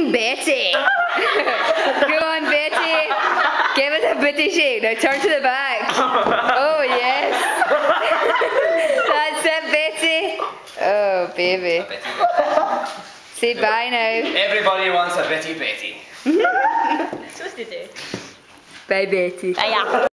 Queen Betty. Go on, Betty. Give us a booty shake. Now turn to the back. Oh, yes. That's it, Betty. Oh, baby. Say bye now. Everybody wants a Betty Betty. Supposed to do. Bye, Betty. Bye.